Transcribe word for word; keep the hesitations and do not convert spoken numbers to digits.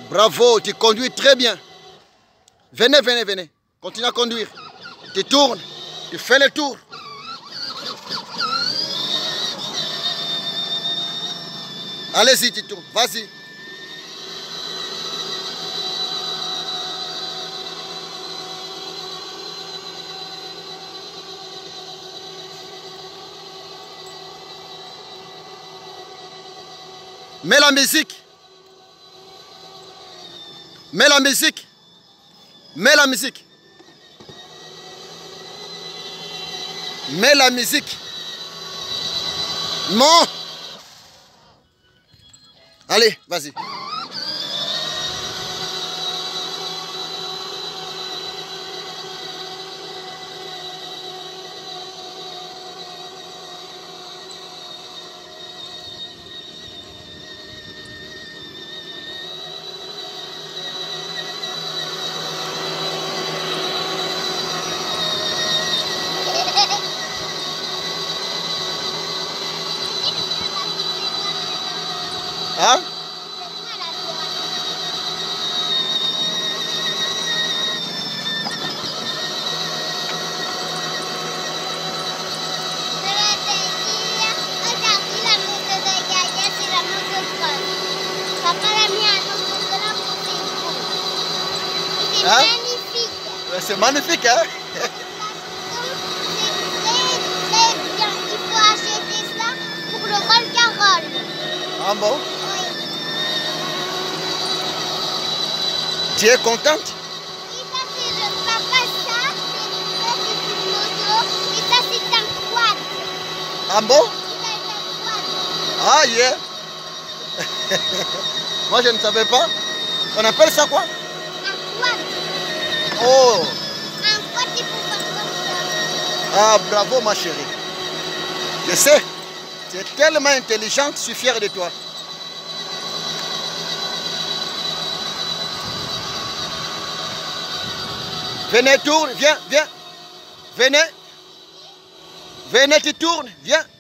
Bravo, tu conduis très bien. Venez, venez, venez. Continue à conduire. Tu tournes, tu fais le tour. Allez-y, tu tournes, vas-y. Mets la musique. Mets la musique. Mets la musique. Mets la musique. Non. Allez, vas-y. Hein? C'est Hein? magnifique. C'est magnifique, hein? C'est très très bien. Il faut acheter ça pour le rôle Carole. Ah bon? Oui. Tu es contente? Oui, ça c'est le papa, ça c'est une moto et ça c'est un quad. Ah bon? Ça c'est un quad. Ah yeah. Moi je ne savais pas. On appelle ça quoi? Un quad. Oh. Un quad il faut faire comme ça. Ah bravo ma chérie. Je sais. Tu es tellement intelligente, je suis fier de toi. Venez, tourne, viens, viens. Venez. Venez, tu tournes, viens.